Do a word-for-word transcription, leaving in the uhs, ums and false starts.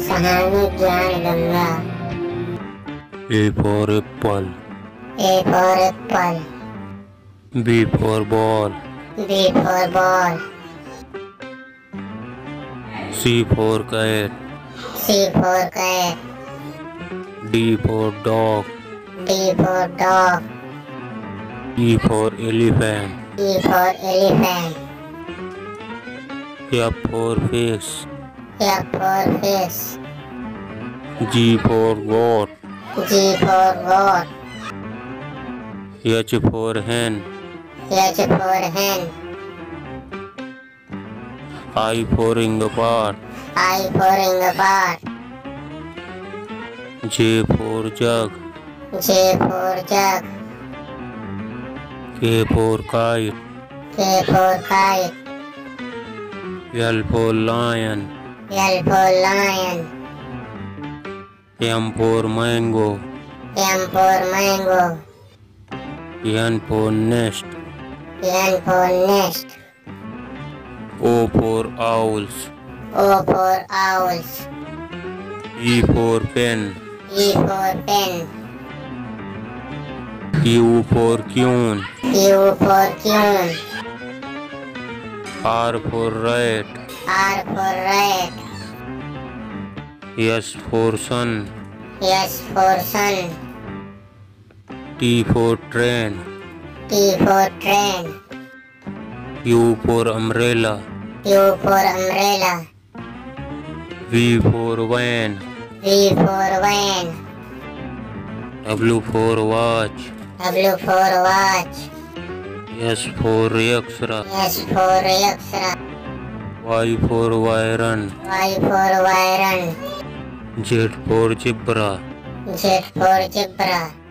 सहानी ज्ञान Ganga. A for apple. A for apple. B for ball. B for ball. C for cat. C for cat. D for dog. D for dog. E for elephant. E for elephant. F for fish. F for fish. G for goat. G for goat. H for hen. H for hen. I for inglepot. I for inglepot. J for jug. J for jug. K for kite. K for kite. L for lion. L for lion. M for mango. M for mango. N for nest. N for nest. O for owls. O for owls. E for pen. E for pen. Q for queen. Q for queen. R for rat. R for rat. S for sun. S for sun. T for train. T for train. U for umbrella. U for umbrella. V for van. V for van. W for watch. W for watch. S for Yaksra. S for Yaksra. Y for Vyran. Y for Vyran. Z for zebra. Z for zebra.